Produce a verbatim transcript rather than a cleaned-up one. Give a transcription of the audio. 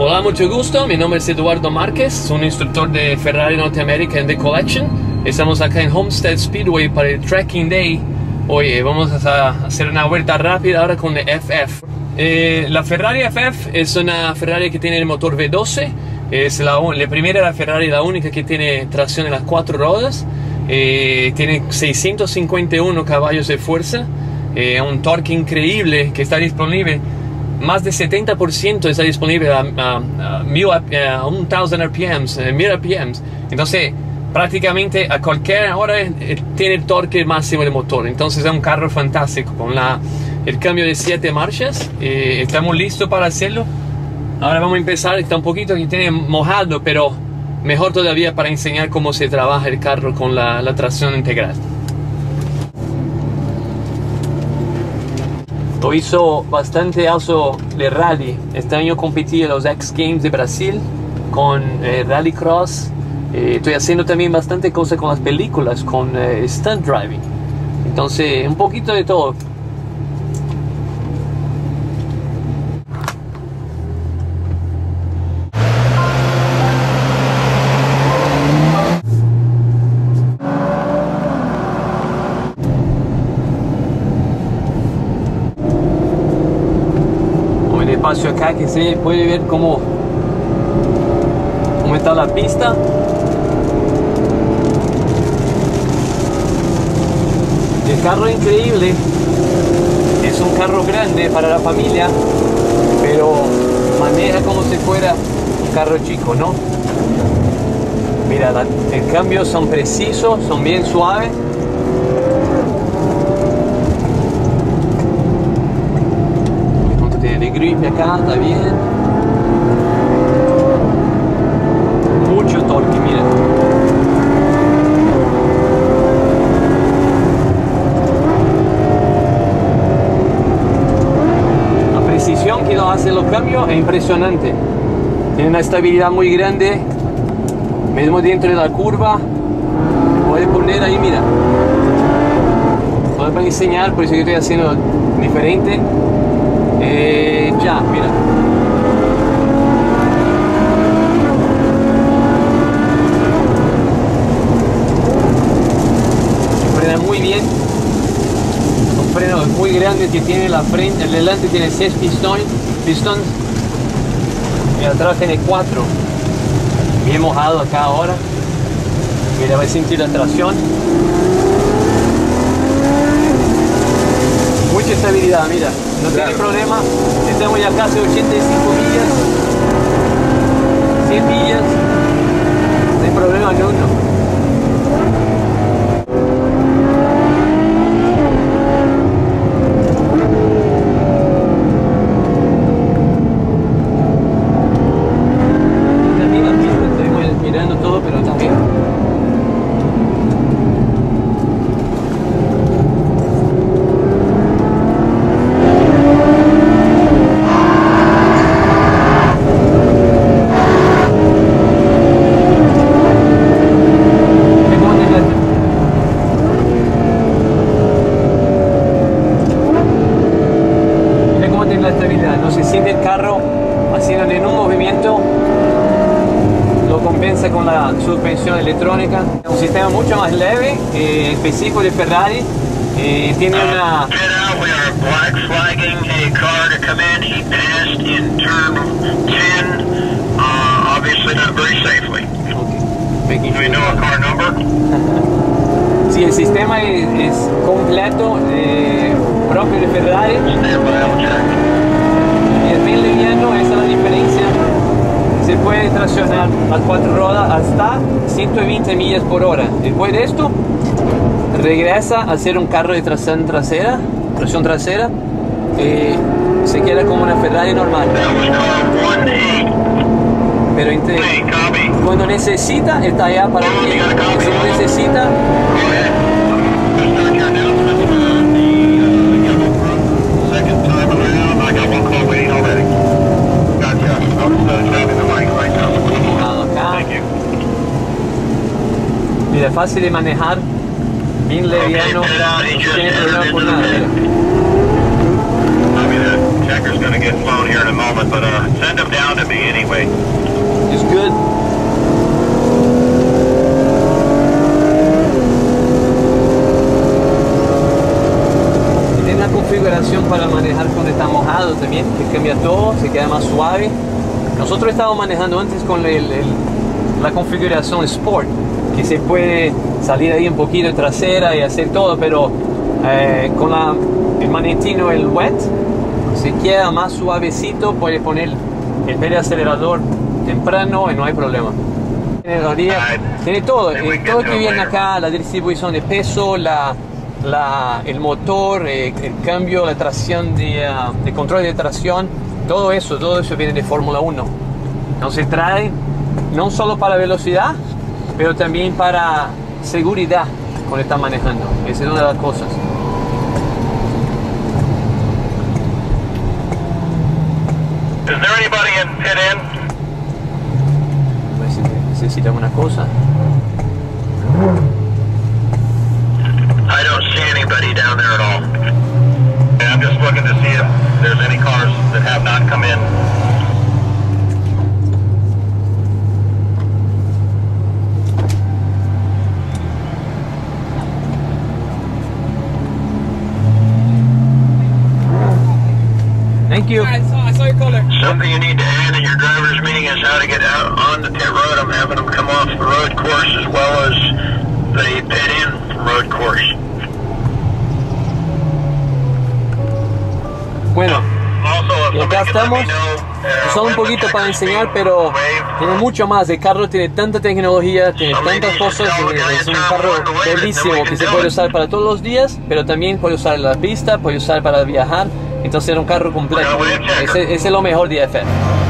Hola, mucho gusto. Mi nombre es Eduardo Márquez, soy un instructor de Ferrari Norteamérica en The Collection. Estamos acá en Homestead Speedway para el Trekking Day. Hoy vamos a hacer una vuelta rápida ahora con el F F. Eh, la Ferrari F F es una Ferrari que tiene el motor V doce. Es la, la primera la Ferrari, la única que tiene tracción en las cuatro ruedas. Eh, tiene seiscientos cincuenta y uno caballos de fuerza, eh, un torque increíble que está disponible. Más del setenta por ciento está disponible a, a, a, mil, a, a mil R P Ms, a mil R P Ms. Entonces, prácticamente a cualquier hora eh, tiene el torque máximo del motor. Entonces, es un carro fantástico con la, el cambio de siete marchas. Eh, estamos listos para hacerlo. Ahora vamos a empezar. Está un poquito que tiene mojado, pero mejor todavía para enseñar cómo se trabaja el carro con la, la tracción integral. Yo hizo bastante auto de rally. Este año competí en los X Games de Brasil con eh, Rallycross. Eh, estoy haciendo también bastante cosas con las películas, con eh, stunt driving. Entonces, un poquito de todo. Espacio acá que se puede ver cómo, cómo está la pista. El carro es increíble, es un carro grande para la familia, pero maneja como si fuera un carro chico, ¿no? Mira, la, el cambio son precisos, son bien suaves. De grip acá, está bien. Mucho torque, mira. La precisión que nos hace los cambios es impresionante. Tiene una estabilidad muy grande. Mismo dentro de la curva. Puede poner ahí, mira. No para enseñar, por eso que estoy haciendo diferente. Eh, ya, mira. Frena muy bien. Un freno muy grande que tiene la frente. El delante tiene seis pistones, pistones y atrás tiene cuatro. Bien mojado acá ahora. Mira, va a sentir la tracción. Mucha estabilidad, mira, no claro. Tiene problema. Estamos ya casi ochenta y cinco millas, cien millas, sin problema ninguno. También la pista, estoy mirando todo, pero también. No se siente el carro haciendo ningún movimiento, lo compensa con la suspensión electrónica. Un sistema mucho más leve, eh, específico de Ferrari. Eh, tiene una... Sí, el sistema es, es completo, eh, propio de Ferrari. Es bien liviano, esa es la diferencia. Se puede traccionar las cuatro ruedas hasta ciento veinte millas por hora. Después de esto, regresa a ser un carro de tracción trasera, tracción trasera, eh, se queda como una Ferrari normal. Pero entre, cuando necesita, está allá para mí. Si no necesita, mira, fácil de manejar, bien liviano, no tiene problema por nada. Mira. Checker's going to get flown here in a moment, but uh, send them down to me anyway. way. It's good. Tiene una configuración para manejar cuando está mojado también, que cambia todo, se queda más suave. Nosotros estábamos manejando antes con el, el, la configuración Sport, que se puede salir ahí un poquito trasera y hacer todo, pero eh, con la, el magnetino, el wet, se queda más suavecito, puede poner el pie de acelerador temprano y no hay problema. Tiene, tiene todo, eh, todo que viene acá, la distribución de peso, la, la, el motor, eh, el cambio, la tracción de, uh, de control de tracción, todo eso, todo eso viene de Fórmula uno. Entonces trae no solo para velocidad, pero también para seguridad cuando está manejando. Esa es una de las cosas. Is there anybody in pit in? Necesita una cosa. I don't see anybody down there at all. And I'm just looking to see if there's any cars that have not come in. Thank you. I saw, I saw your caller. Something you need to add in your driver's meeting is how to get out on the pit road. I'm having them come off the road course as well as the pit in from road course. Bueno, Also, y acá estamos. Solo un poquito para enseñar, pero tiene mucho más. El carro tiene tanta tecnología, tiene tantas cosas. Es un carro bellísimo que se puede usar para todos los días, pero también puede usar en la pista, puede usar para viajar. Entonces era un carro completo. Ese, ese es lo mejor de F F.